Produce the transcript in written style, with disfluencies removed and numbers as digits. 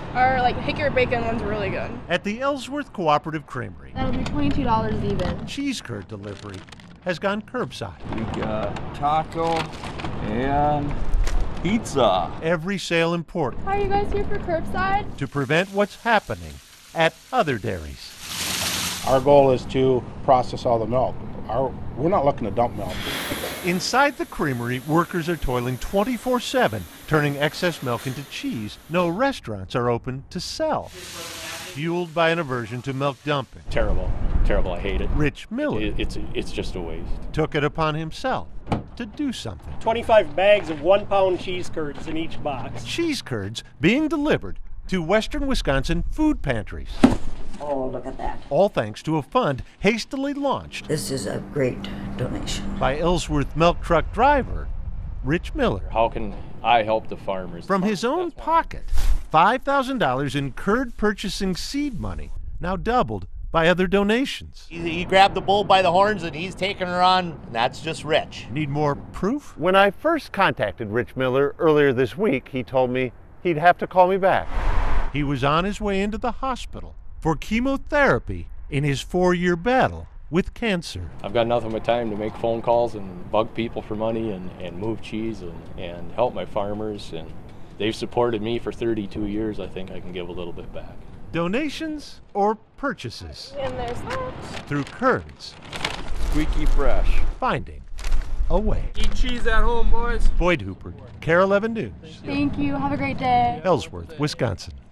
Our like hickory bacon one's really good. At the Ellsworth Cooperative Creamery, That'll be $22 even. cheese curd delivery has gone curbside. We got taco and pizza. Every sale important Are you guys here for curbside? to prevent what's happening at other dairies. Our goal is to process all the milk. We're not looking to dump milk. Inside the creamery, workers are toiling 24/7, turning excess milk into cheese no restaurants are open to sell. Fueled by an aversion to milk dumping, Terrible. I hate it. Rich Miller It's just a waste. took it upon himself to do something. 25 bags of 1 pound cheese curds in each box. Cheese curds being delivered to Western Wisconsin food pantries. Oh, look at that. All thanks to a fund hastily launched This is a great donation. by Ellsworth milk truck driver Rich Miller. How can I help the farmers? From his own pocket, $5,000 in curd purchasing seed money, now doubled by other donations. He grabbed the bull by the horns and he's taking her on, and that's just Rich. Need more proof? When I first contacted Rich Miller earlier this week, he told me he'd have to call me back. He was on his way into the hospital for chemotherapy in his 4-year battle with cancer. I've got nothing but time to make phone calls and bug people for money and move cheese and help my farmers. And they've supported me for 32 years. I think I can give a little bit back. Donations or purchases And there's that. through curds, Squeaky fresh. finding a way. Eat cheese at home, boys. Boyd Hooper, KARE 11 News, Thank you. Have a great day. Ellsworth, Wisconsin.